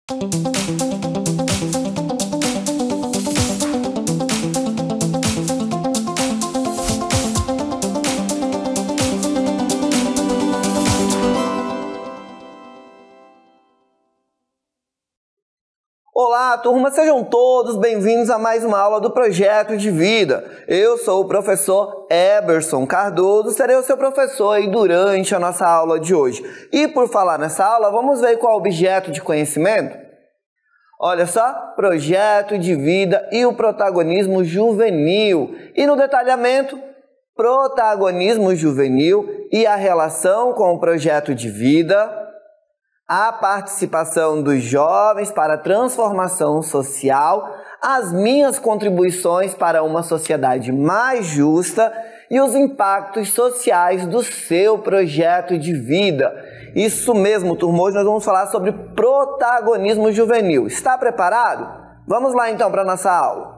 Olá, turma, sejam todos bem-vindos a mais uma aula do Projeto de Vida. Eu sou o professor Eberson Cardoso, serei o seu professor aí durante a nossa aula de hoje. E por falar nessa aula, vamos ver qual é o objeto de conhecimento? Olha só, projeto de vida e o protagonismo juvenil. E no detalhamento, protagonismo juvenil e a relação com o projeto de vida, a participação dos jovens para a transformação social, as minhas contribuições para uma sociedade mais justa e os impactos sociais do seu projeto de vida. Isso mesmo, turma, hoje nós vamos falar sobre protagonismo juvenil. Está preparado? Vamos lá então para a nossa aula.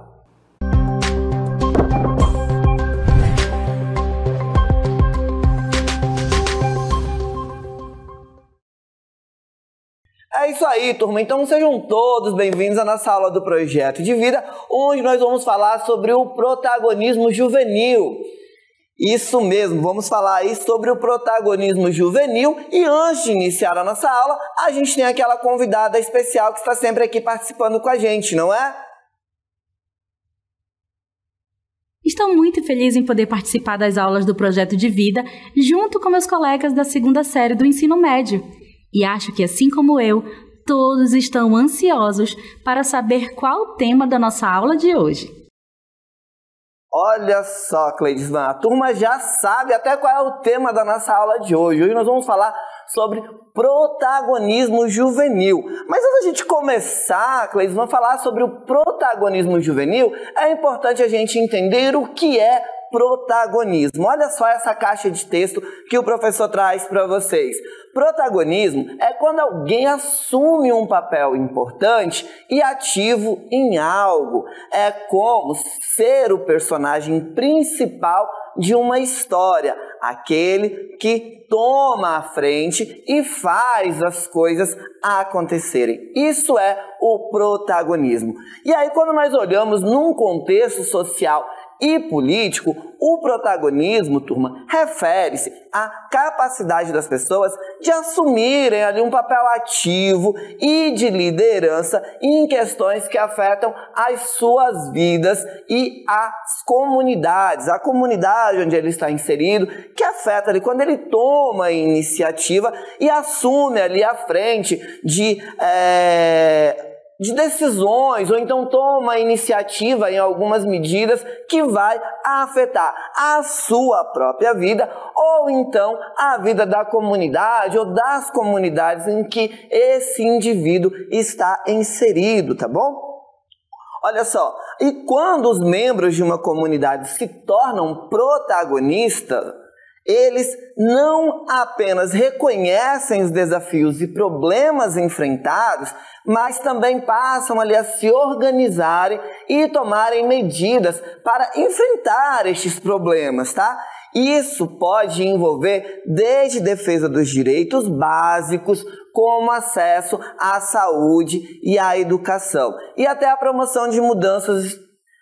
É isso aí, turma. Então sejam todos bem-vindos à nossa aula do Projeto de Vida, onde nós vamos falar sobre o protagonismo juvenil. Isso mesmo, vamos falar aí sobre o protagonismo juvenil. E antes de iniciar a nossa aula, a gente tem aquela convidada especial que está sempre aqui participando com a gente, não é? Estou muito feliz em poder participar das aulas do Projeto de Vida junto com meus colegas da segunda série do ensino médio. E acho que, assim como eu, todos estão ansiosos para saber qual o tema da nossa aula de hoje. Olha só, Cleidisvan, a turma já sabe até qual é o tema da nossa aula de hoje. Hoje nós vamos falar sobre protagonismo juvenil. Mas antes da gente começar, Cleidisvan, a falar sobre o protagonismo juvenil, é importante a gente entender o que é protagonismo. Olha só essa caixa de texto que o professor traz para vocês. Protagonismo é quando alguém assume um papel importante e ativo em algo. É como ser o personagem principal de uma história, aquele que toma a frente e faz as coisas acontecerem. Isso é o protagonismo. E aí, quando nós olhamos num contexto social e político, o protagonismo, turma, refere-se à capacidade das pessoas de assumirem ali um papel ativo e de liderança em questões que afetam as suas vidas e as comunidades. A comunidade onde ele está inserido, que afeta ali quando ele toma a iniciativa e assume ali à frente de decisões, ou então toma a iniciativa em algumas medidas que vai afetar a sua própria vida, ou então a vida da comunidade ou das comunidades em que esse indivíduo está inserido, tá bom? Olha só, e quando os membros de uma comunidade se tornam protagonistas, eles não apenas reconhecem os desafios e problemas enfrentados, mas também passam ali a se organizarem e tomarem medidas para enfrentar estes problemas, tá? Isso pode envolver desde defesa dos direitos básicos, como acesso à saúde e à educação, e até a promoção de mudanças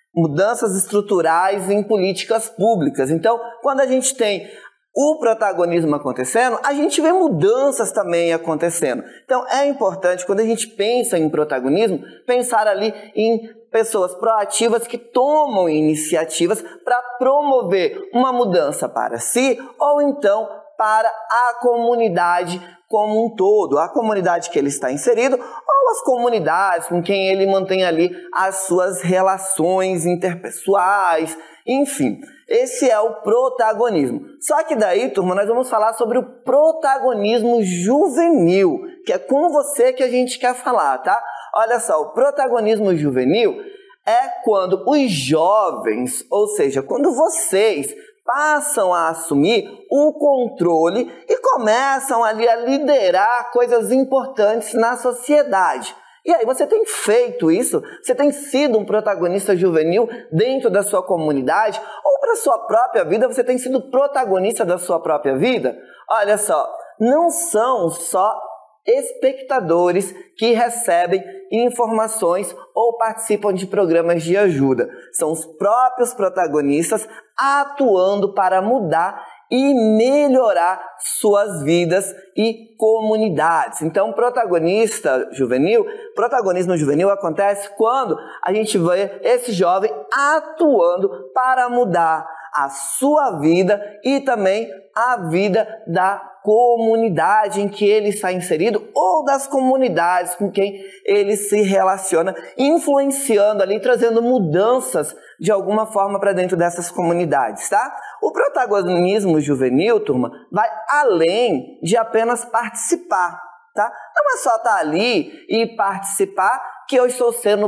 estruturais em políticas públicas. Então, quando a gente tem o protagonismo acontecendo, a gente vê mudanças também acontecendo. Então é importante, quando a gente pensa em protagonismo, pensar ali em pessoas proativas que tomam iniciativas para promover uma mudança para si ou então para a comunidade como um todo, a comunidade que ele está inserido ou as comunidades com quem ele mantém ali as suas relações interpessoais, enfim. Esse é o protagonismo. Só que daí, turma, nós vamos falar sobre o protagonismo juvenil, que é com você que a gente quer falar, tá? Olha só, o protagonismo juvenil é quando os jovens, ou seja, quando vocês passam a assumir o controle e começam ali a liderar coisas importantes na sociedade. E aí, você tem feito isso? Você tem sido um protagonista juvenil dentro da sua comunidade? Ou para a sua própria vida, você tem sido protagonista da sua própria vida? Olha só, não são só espectadores que recebem informações ou participam de programas de ajuda. São os próprios protagonistas atuando para mudar e melhorar suas vidas e comunidades. Então, protagonismo juvenil acontece quando a gente vê esse jovem atuando para mudar a sua vida e também a vida da comunidade em que ele está inserido ou das comunidades com quem ele se relaciona, influenciando ali, trazendo mudanças de alguma forma para dentro dessas comunidades, tá? O protagonismo juvenil, turma, vai além de apenas participar, tá? Não é só estar ali e participar que eu estou sendo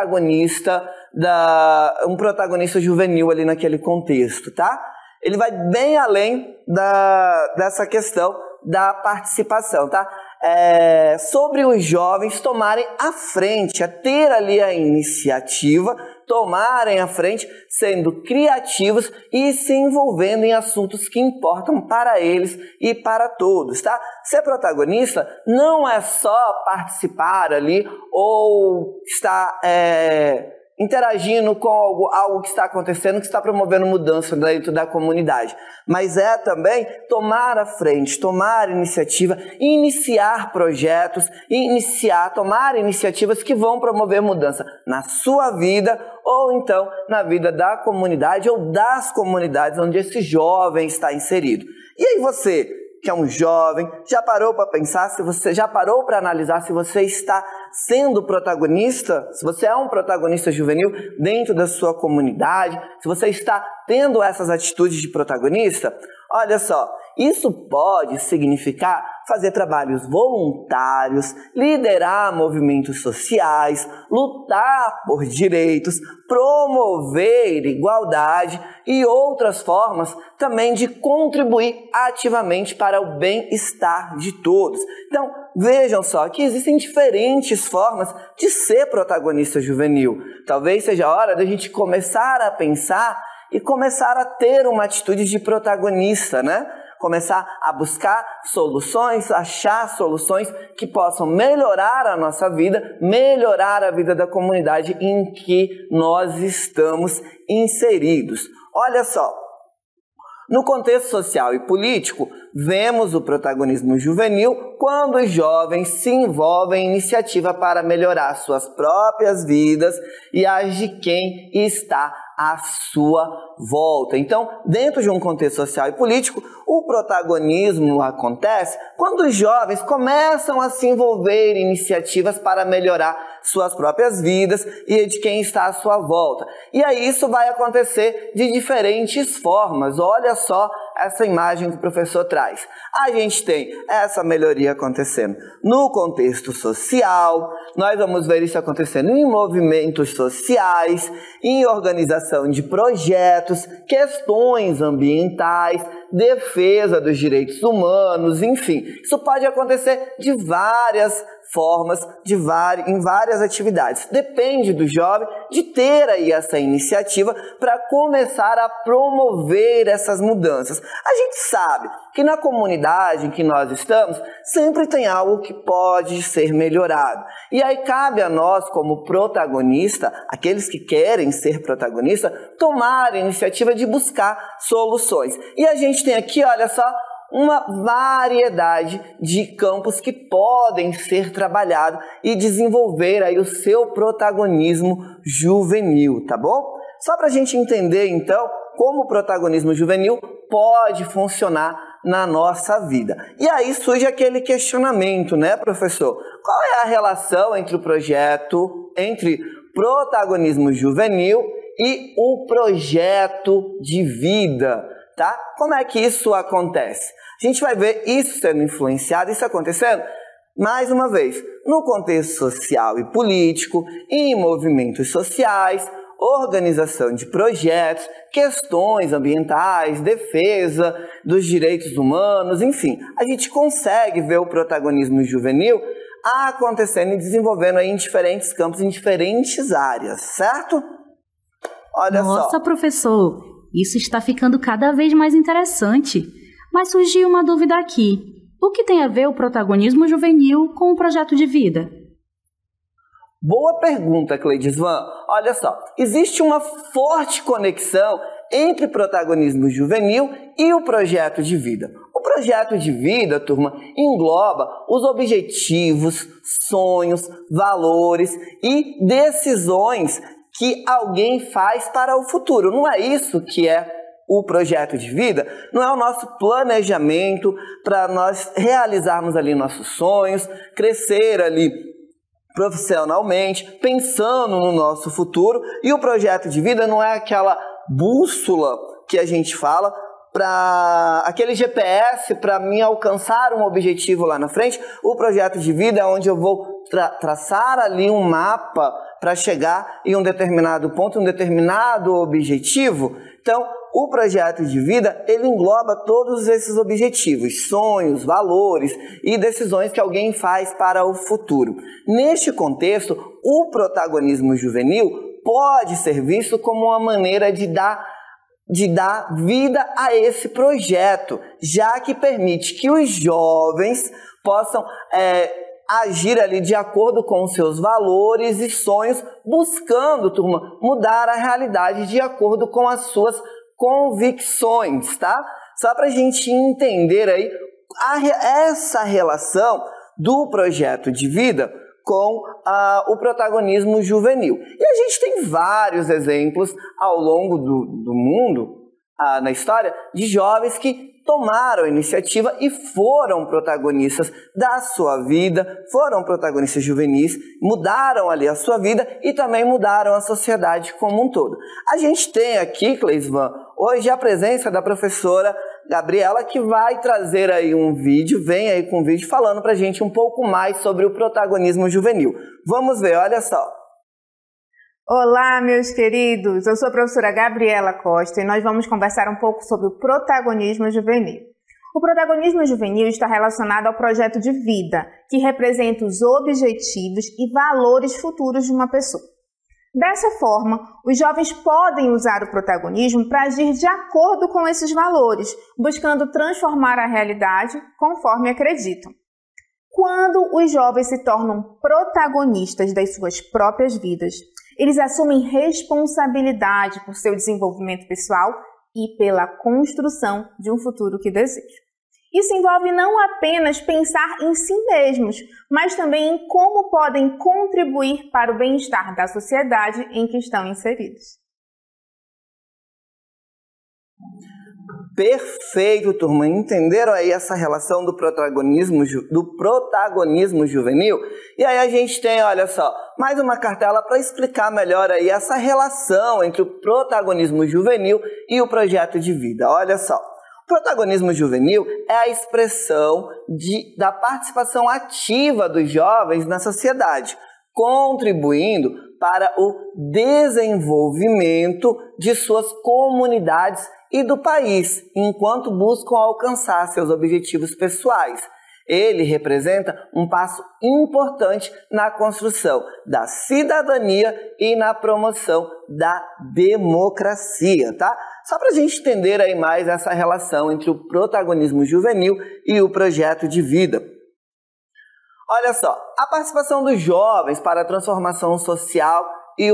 um protagonista juvenil ali naquele contexto, tá? Ele vai bem além dessa questão da participação, tá? Sobre os jovens tomarem a frente, a ter ali a iniciativa, tomarem a frente, sendo criativos e se envolvendo em assuntos que importam para eles e para todos, tá? Ser protagonista não é só participar ali ou estar interagindo com algo que está acontecendo, que está promovendo mudança dentro da comunidade. Mas é também tomar a frente, tomar iniciativa, iniciar projetos, tomar iniciativas que vão promover mudança na sua vida ou então na vida da comunidade ou das comunidades onde esse jovem está inserido. E aí você, que é um jovem, já parou para pensar, já parou para analisar se você está sendo protagonista, se você é um protagonista juvenil dentro da sua comunidade, se você está tendo essas atitudes de protagonista? Olha só, isso pode significar fazer trabalhos voluntários, liderar movimentos sociais, lutar por direitos, promover igualdade e outras formas também de contribuir ativamente para o bem-estar de todos. Então, vejam só que existem diferentes formas de ser protagonista juvenil. Talvez seja a hora da gente começar a pensar e começar a ter uma atitude de protagonista, né? Começar a buscar soluções, achar soluções que possam melhorar a nossa vida, melhorar a vida da comunidade em que nós estamos inseridos. Olha só, no contexto social e político, vemos o protagonismo juvenil quando os jovens se envolvem em iniciativa para melhorar suas próprias vidas e as de quem está à sua volta. Então, dentro de um contexto social e político, o protagonismo acontece quando os jovens começam a se envolver em iniciativas para melhorar suas próprias vidas e de quem está à sua volta. E aí isso vai acontecer de diferentes formas. Olha só essa imagem que o professor traz. A gente tem essa melhoria acontecendo no contexto social, nós vamos ver isso acontecendo em movimentos sociais, em organização de projetos, questões ambientais, defesa dos direitos humanos, enfim. Isso pode acontecer de várias formas, em várias atividades. Depende do jovem de ter aí essa iniciativa para começar a promover essas mudanças. A gente sabe que na comunidade em que nós estamos, sempre tem algo que pode ser melhorado. E aí cabe a nós, como protagonista, aqueles que querem ser protagonista, tomar a iniciativa de buscar soluções. E a gente tem aqui, olha só, uma variedade de campos que podem ser trabalhados e desenvolver aí o seu protagonismo juvenil, tá bom? Só para a gente entender, então, como o protagonismo juvenil pode funcionar na nossa vida. E aí surge aquele questionamento, né, professor? Qual é a relação entre entre protagonismo juvenil e o projeto de vida? Tá? Como é que isso acontece? A gente vai ver isso sendo influenciado, isso acontecendo, mais uma vez, no contexto social e político, em movimentos sociais, organização de projetos, questões ambientais, defesa dos direitos humanos, enfim. A gente consegue ver o protagonismo juvenil acontecendo e desenvolvendo aí em diferentes campos, em diferentes áreas, certo? Olha só. Nossa, professor! Isso está ficando cada vez mais interessante. Mas surgiu uma dúvida aqui. O que tem a ver o protagonismo juvenil com o projeto de vida? Boa pergunta, Cleidisvan. Olha só, existe uma forte conexão entre protagonismo juvenil e o projeto de vida. O projeto de vida, turma, engloba os objetivos, sonhos, valores e decisões que alguém faz para o futuro. Não é isso que é o projeto de vida? Não é o nosso planejamento para nós realizarmos ali nossos sonhos, crescer ali profissionalmente, pensando no nosso futuro. E o projeto de vida não é aquela bússola que a gente fala, para aquele GPS para mim alcançar um objetivo lá na frente. O projeto de vida é onde eu vou traçar ali um mapa para chegar em um determinado ponto, um determinado objetivo. Então, o projeto de vida, ele engloba todos esses objetivos, sonhos, valores e decisões que alguém faz para o futuro. Neste contexto, o protagonismo juvenil pode ser visto como uma maneira de dar vida a esse projeto, já que permite que os jovens possam agir ali de acordo com os seus valores e sonhos, buscando, turma, mudar a realidade de acordo com as suas convicções, tá? Só para a gente entender aí essa relação do projeto de vida com o protagonismo juvenil. E a gente tem vários exemplos ao longo do mundo, na história, de jovens que tomaram a iniciativa e foram protagonistas da sua vida, foram protagonistas juvenis, mudaram ali a sua vida e também mudaram a sociedade como um todo. A gente tem aqui, Cleisvan, hoje a presença da professora Gabriela, que vai trazer aí um vídeo, vem aí com um vídeo falando pra gente um pouco mais sobre o protagonismo juvenil. Vamos ver, olha só. Olá, meus queridos, eu sou a professora Gabriela Costa e nós vamos conversar um pouco sobre o protagonismo juvenil. O protagonismo juvenil está relacionado ao projeto de vida, que representa os objetivos e valores futuros de uma pessoa. Dessa forma, os jovens podem usar o protagonismo para agir de acordo com esses valores, buscando transformar a realidade conforme acreditam. Quando os jovens se tornam protagonistas das suas próprias vidas, eles assumem responsabilidade por seu desenvolvimento pessoal e pela construção de um futuro que desejam. Isso envolve não apenas pensar em si mesmos, mas também em como podem contribuir para o bem-estar da sociedade em que estão inseridos. Perfeito, turma. Entenderam aí essa relação do protagonismo juvenil? E aí a gente tem, olha só, mais uma cartela para explicar melhor aí essa relação entre o protagonismo juvenil e o projeto de vida. Olha só, o protagonismo juvenil é a expressão da participação ativa dos jovens na sociedade, contribuindo para o desenvolvimento de suas comunidades e do país, enquanto buscam alcançar seus objetivos pessoais. Ele representa um passo importante na construção da cidadania e na promoção da democracia, tá? Só para a gente entender aí mais essa relação entre o protagonismo juvenil e o projeto de vida. Olha só, a participação dos jovens para a transformação social e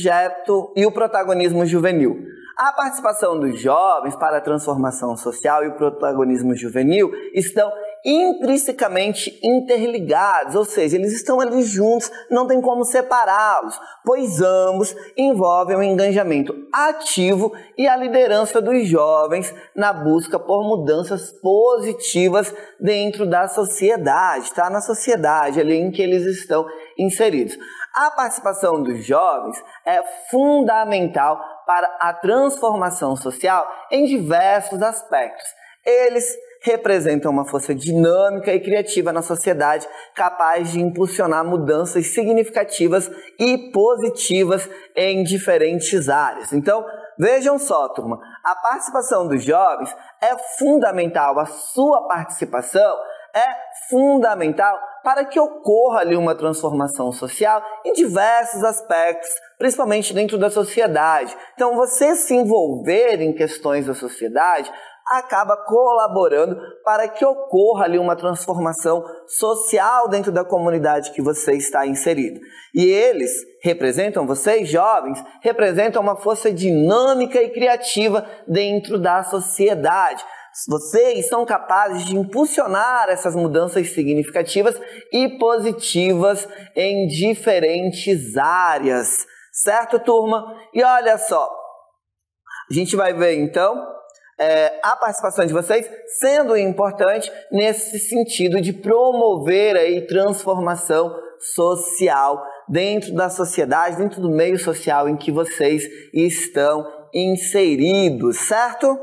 o protagonismo juvenil. A participação dos jovens para a transformação social e o protagonismo juvenil estão intrinsecamente interligados, ou seja, eles estão ali juntos, não tem como separá-los, pois ambos envolvem o engajamento ativo e a liderança dos jovens na busca por mudanças positivas dentro da sociedade, tá? Na sociedade ali em que eles estão inseridos. A participação dos jovens é fundamental para a transformação social em diversos aspectos. Eles representam uma força dinâmica e criativa na sociedade, capaz de impulsionar mudanças significativas e positivas em diferentes áreas. Então, vejam só, turma, a participação dos jovens é fundamental, a sua participação é fundamental para que ocorra ali uma transformação social em diversos aspectos, principalmente dentro da sociedade. Então, você se envolver em questões da sociedade acaba colaborando para que ocorra ali uma transformação social dentro da comunidade que você está inserido. E eles representam, vocês jovens, representam uma força dinâmica e criativa dentro da sociedade. Vocês são capazes de impulsionar essas mudanças significativas e positivas em diferentes áreas. Certo, turma? E olha só, a gente vai ver então a participação de vocês sendo importante nesse sentido de promover aí transformação social dentro da sociedade, dentro do meio social em que vocês estão inseridos, certo?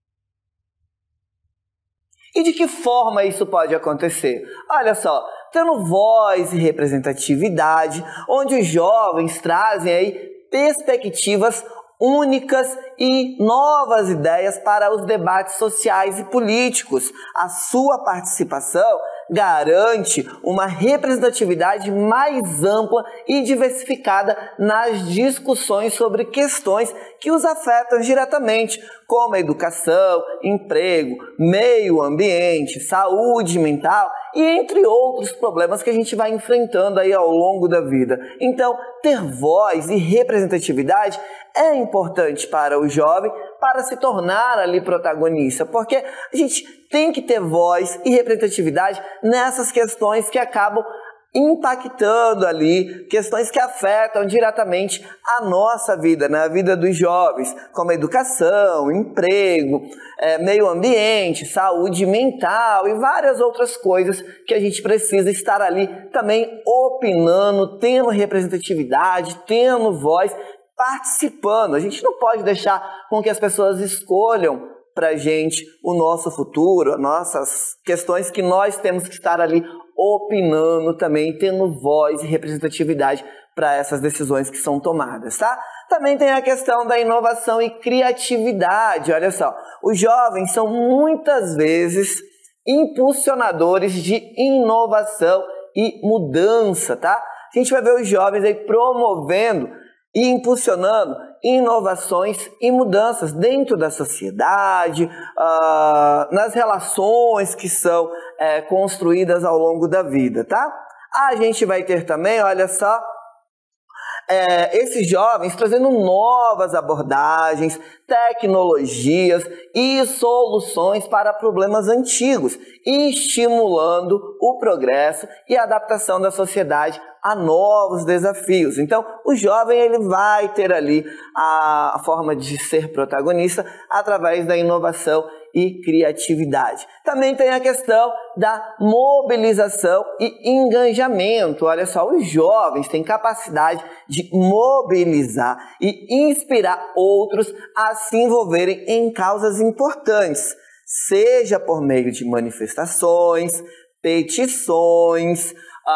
E de que forma isso pode acontecer? Olha só, tendo voz e representatividade, onde os jovens trazem aí perspectivas únicas e novas ideias para os debates sociais e políticos. A sua participação garante uma representatividade mais ampla e diversificada nas discussões sobre questões que os afetam diretamente, como a educação, emprego, meio ambiente, saúde mental e entre outros problemas que a gente vai enfrentando aí ao longo da vida. Então, ter voz e representatividade é importante para o jovem para se tornar ali protagonista, porque a gente tem que ter voz e representatividade nessas questões que acabam impactando ali, questões que afetam diretamente a nossa vida, na vida dos jovens, como a educação, emprego, meio ambiente, saúde mental e várias outras coisas que a gente precisa estar ali também opinando, tendo representatividade, tendo voz, participando. A gente não pode deixar com que as pessoas escolham pra gente o nosso futuro, as nossas questões que nós temos que estar ali opinando também, tendo voz e representatividade para essas decisões que são tomadas, tá? Também tem a questão da inovação e criatividade. Olha só, os jovens são muitas vezes impulsionadores de inovação e mudança, tá? A gente vai ver os jovens aí promovendo e impulsionando inovações e mudanças dentro da sociedade, nas relações que são construídas ao longo da vida, tá? A gente vai ter também, olha só, esses jovens trazendo novas abordagens, tecnologias e soluções para problemas antigos, estimulando o progresso e a adaptação da sociedade a novos desafios. Então, o jovem ele vai ter ali a forma de ser protagonista através da inovação e criatividade. Também tem a questão da mobilização e engajamento. Olha só, os jovens têm capacidade de mobilizar e inspirar outros a se envolverem em causas importantes, seja por meio de manifestações, petições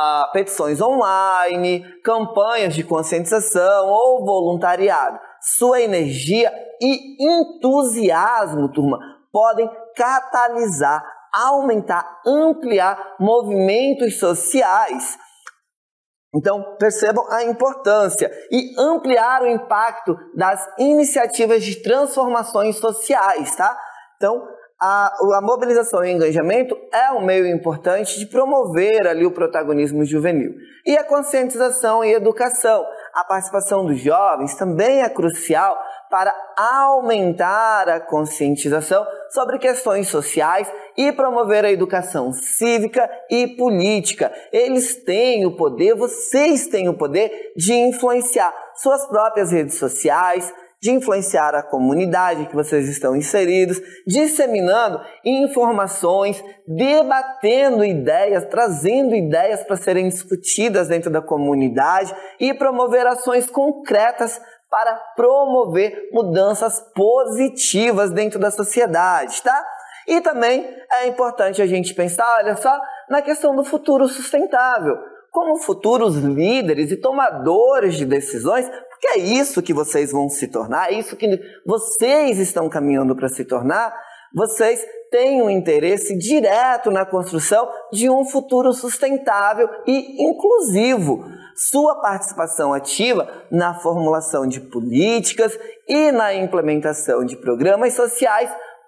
online, campanhas de conscientização ou voluntariado. Sua energia e entusiasmo, turma, podem catalisar, aumentar, ampliar movimentos sociais. Então, percebam a importância e ampliar o impacto das iniciativas de transformações sociais, tá? Então, a mobilização e engajamento é um meio importante de promover ali o protagonismo juvenil. E a conscientização e educação. A participação dos jovens também é crucial para aumentar a conscientização sobre questões sociais e promover a educação cívica e política. Eles têm o poder, vocês têm o poder de influenciar suas próprias redes sociais, de influenciar a comunidade que vocês estão inseridos, disseminando informações, debatendo ideias, trazendo ideias para serem discutidas dentro da comunidade e promover ações concretas para promover mudanças positivas dentro da sociedade, tá? E também é importante a gente pensar, olha só, na questão do futuro sustentável. Como futuros líderes e tomadores de decisões, porque é isso que vocês vão se tornar, é isso que vocês estão caminhando para se tornar, vocês têm um interesse direto na construção de um futuro sustentável e inclusivo. Sua participação ativa na formulação de políticas e na implementação de programas sociais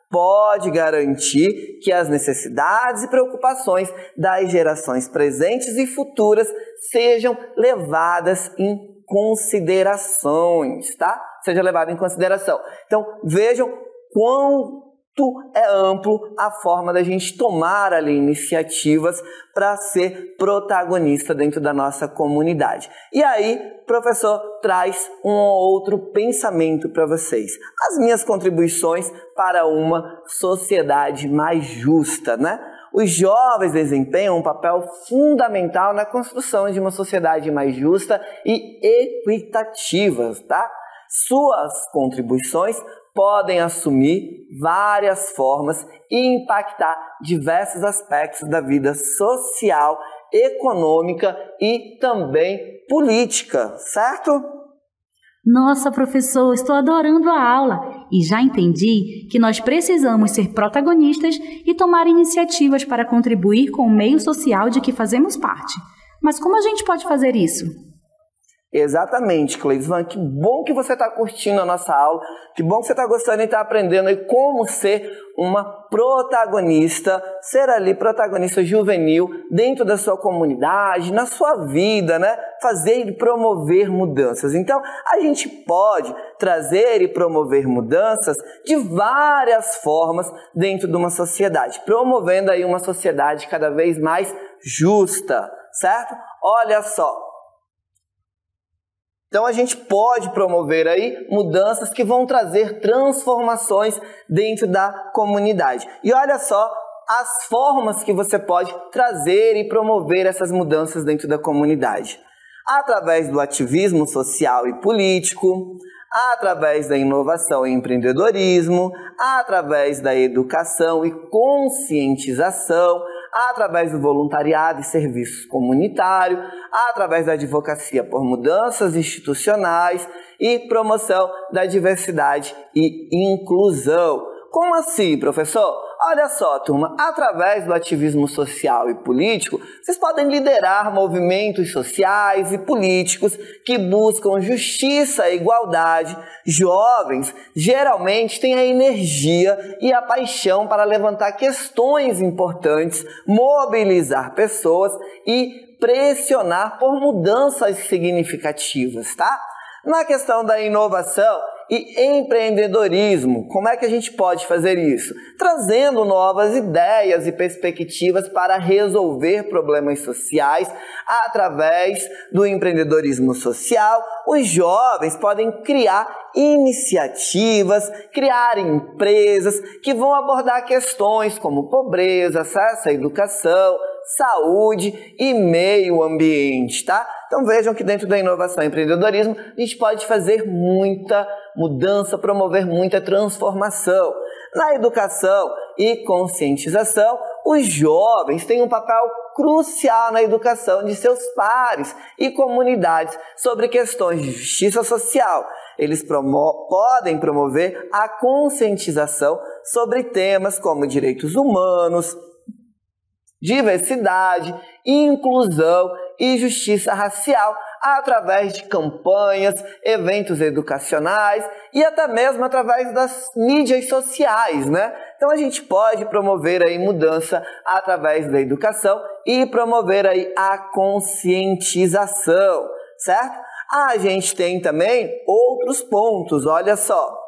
pode garantir que as necessidades e preocupações das gerações presentes e futuras sejam levadas em considerações, tá? Seja levado em consideração. Então, vejam quanto é amplo a forma da gente tomar ali iniciativas para ser protagonista dentro da nossa comunidade. E aí, o professor traz um ou outro pensamento para vocês. As minhas contribuições para uma sociedade mais justa, né? Os jovens desempenham um papel fundamental na construção de uma sociedade mais justa e equitativa, tá? Suas contribuições podem assumir várias formas e impactar diversos aspectos da vida social, econômica e também política, certo? Nossa, professor, estou adorando a aula e já entendi que nós precisamos ser protagonistas e tomar iniciativas para contribuir com o meio social de que fazemos parte. Mas como a gente pode fazer isso? Exatamente, Cleisvan, que bom que você está curtindo a nossa aula, que bom que você está gostando e está aprendendo aí como ser uma protagonista, ser ali protagonista juvenil dentro da sua comunidade, na sua vida, né? Fazer e promover mudanças. Então, a gente pode trazer e promover mudanças de várias formas dentro de uma sociedade, promovendo aí uma sociedade cada vez mais justa, certo? Olha só. Então a gente pode promover aí mudanças que vão trazer transformações dentro da comunidade. E olha só as formas que você pode trazer e promover essas mudanças dentro da comunidade. Através do ativismo social e político, através da inovação e empreendedorismo, através da educação e conscientização, através do voluntariado e serviço comunitário, através da advocacia por mudanças institucionais e promoção da diversidade e inclusão. Como assim, professor? Olha só, turma, através do ativismo social e político, vocês podem liderar movimentos sociais e políticos que buscam justiça e igualdade. Jovens geralmente têm a energia e a paixão para levantar questões importantes, mobilizar pessoas e pressionar por mudanças significativas, tá? Na questão da inovação e empreendedorismo, como é que a gente pode fazer isso? Trazendo novas ideias e perspectivas para resolver problemas sociais através do empreendedorismo social. Os jovens podem criar iniciativas, criar empresas que vão abordar questões como pobreza, acesso à educação, saúde e meio ambiente, tá? Então vejam que dentro da inovação e empreendedorismo a gente pode fazer muita mudança, promover muita transformação. Na educação e conscientização, os jovens têm um papel crucial na educação de seus pares e comunidades sobre questões de justiça social. Eles podem promover a conscientização sobre temas como direitos humanos, diversidade, inclusão e justiça racial através de campanhas, eventos educacionais e até mesmo através das mídias sociais, né? Então a gente pode promover aí mudança através da educação e promover aí a conscientização, certo? A gente tem também outros pontos, olha só.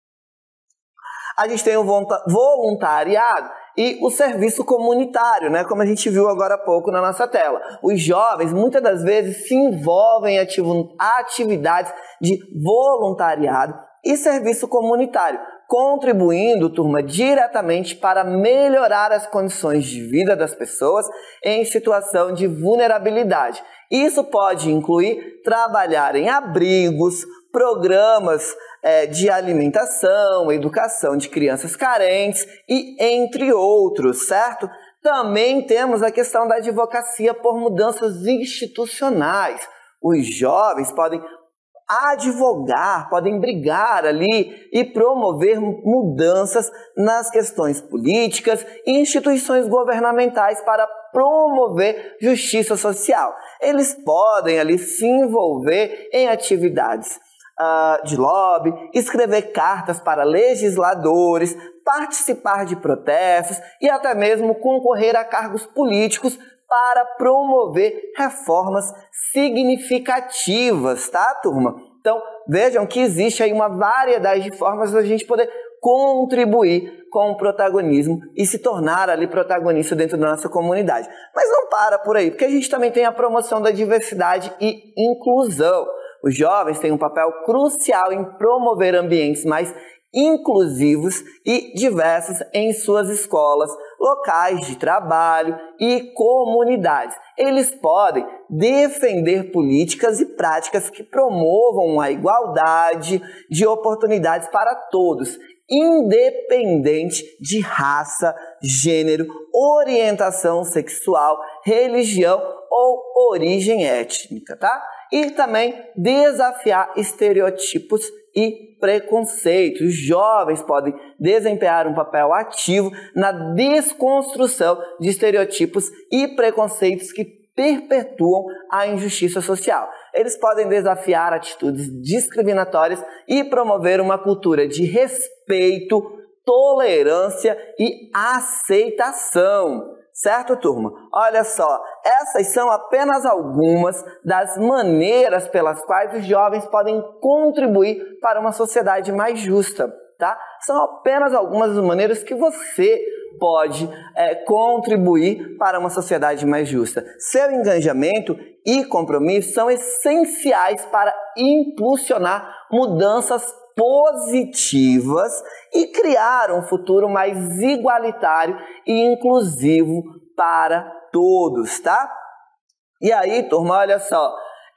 A gente tem o voluntariado e o serviço comunitário, né? Como a gente viu agora há pouco na nossa tela. Os jovens, muitas das vezes, se envolvem em atividades de voluntariado e serviço comunitário, contribuindo, turma, diretamente para melhorar as condições de vida das pessoas em situação de vulnerabilidade. Isso pode incluir trabalhar em abrigos, programas de alimentação, educação de crianças carentes e entre outros, certo? Também temos a questão da advocacia por mudanças institucionais. Os jovens podem advogar, podem brigar ali e promover mudanças nas questões políticas e instituições governamentais para promover justiça social. Eles podem ali se envolver em atividades de lobby, escrever cartas para legisladores, participar de protestos e até mesmo concorrer a cargos políticos para promover reformas significativas, tá, turma? Então, vejam que existe aí uma variedade de formas da gente poder contribuir com o protagonismo e se tornar ali protagonista dentro da nossa comunidade. Mas não para por aí, porque a gente também tem a promoção da diversidade e inclusão. Os jovens têm um papel crucial em promover ambientes mais inclusivos e diversos em suas escolas, locais de trabalho e comunidades. Eles podem defender políticas e práticas que promovam a igualdade de oportunidades para todos, independente de raça, gênero, orientação sexual, religião ou origem étnica, tá? E também desafiar estereotipos e preconceitos. Os jovens podem desempenhar um papel ativo na desconstrução de estereotipos e preconceitos que perpetuam a injustiça social. Eles podem desafiar atitudes discriminatórias e promover uma cultura de respeito, tolerância e aceitação. Certo, turma? Olha só, essas são apenas algumas das maneiras pelas quais os jovens podem contribuir para uma sociedade mais justa, tá? São apenas algumas das maneiras que você pode contribuir para uma sociedade mais justa. Seu engajamento e compromisso são essenciais para impulsionar mudanças positivas e criar um futuro mais igualitário e inclusivo para todos, tá? E aí, turma, olha só,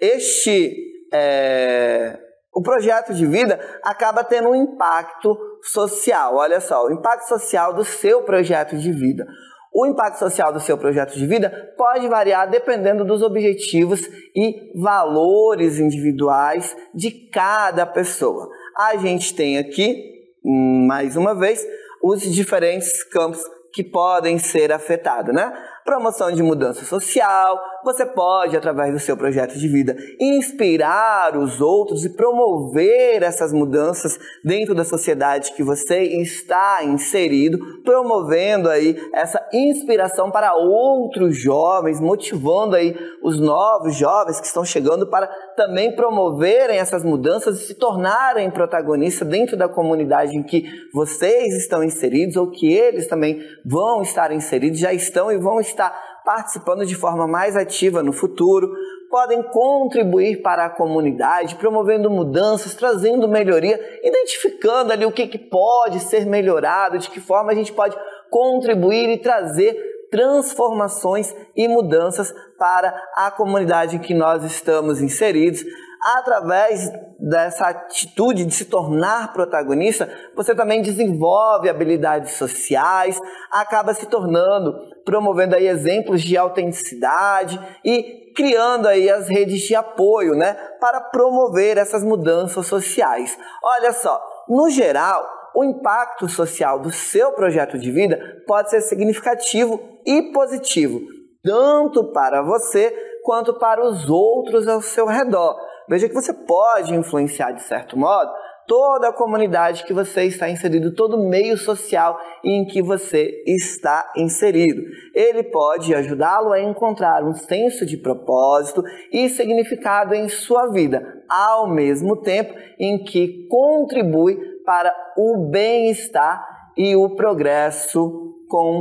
o projeto de vida acaba tendo um impacto social. Olha só, o impacto social do seu projeto de vida. O impacto social do seu projeto de vida pode variar dependendo dos objetivos e valores individuais de cada pessoa. A gente tem aqui, mais uma vez, os diferentes campos que podem ser afetados, né? Promoção de mudança social, você pode, através do seu projeto de vida, inspirar os outros e promover essas mudanças dentro da sociedade que você está inserido, promovendo aí essa inspiração para outros jovens, motivando aí os novos jovens que estão chegando para também promoverem essas mudanças e se tornarem protagonistas dentro da comunidade em que vocês estão inseridos ou que eles também vão estar inseridos, já estão e vão estar participando de forma mais ativa no futuro. Podem contribuir para a comunidade, promovendo mudanças, trazendo melhoria, identificando ali o que pode ser melhorado, de que forma a gente pode contribuir e trazer transformações e mudanças para a comunidade em que nós estamos inseridos. Através dessa atitude de se tornar protagonista, você também desenvolve habilidades sociais, acaba se tornando, promovendo aí exemplos de autenticidade e criando aí as redes de apoio, né, para promover essas mudanças sociais. Olha só, no geral, o impacto social do seu projeto de vida pode ser significativo e positivo, tanto para você quanto para os outros ao seu redor. Veja que você pode influenciar, de certo modo, toda a comunidade que você está inserido, todo o meio social em que você está inserido. Ele pode ajudá-lo a encontrar um senso de propósito e significado em sua vida, ao mesmo tempo em que contribui para o bem-estar e o progresso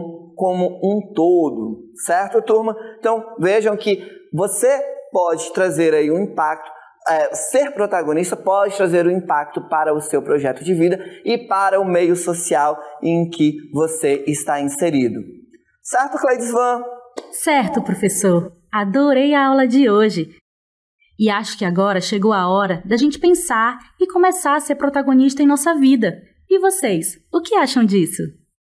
como um todo. Certo, turma? Então, vejam que você pode trazer aí um impacto. Ser protagonista pode trazer um impacto para o seu projeto de vida e para o meio social em que você está inserido. Certo, Cleidisvan? Certo, professor. Adorei a aula de hoje. E acho que agora chegou a hora da gente pensar e começar a ser protagonista em nossa vida. E vocês, o que acham disso?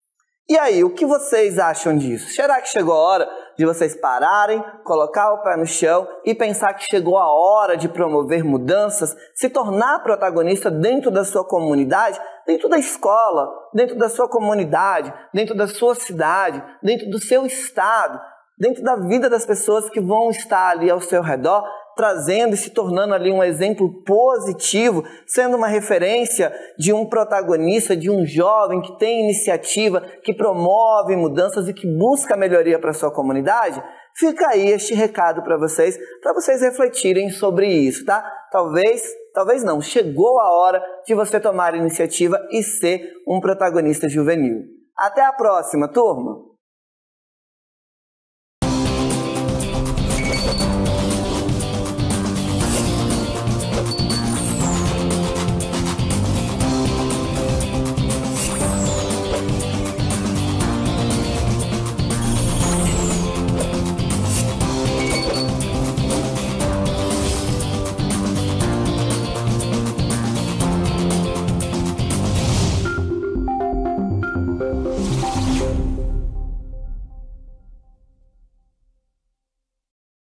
E aí, o que vocês acham disso? Será que chegou a hora de vocês pararem, colocar o pé no chão e pensar que chegou a hora de promover mudanças, se tornar protagonista dentro da sua comunidade, dentro da escola, dentro da sua comunidade, dentro da sua cidade, dentro do seu estado, dentro da vida das pessoas que vão estar ali ao seu redor, trazendo e se tornando ali um exemplo positivo, sendo uma referência de um protagonista, de um jovem que tem iniciativa, que promove mudanças e que busca melhoria para a sua comunidade? Fica aí este recado para vocês refletirem sobre isso, tá? Talvez não, chegou a hora de você tomar a iniciativa e ser um protagonista juvenil. Até a próxima, turma!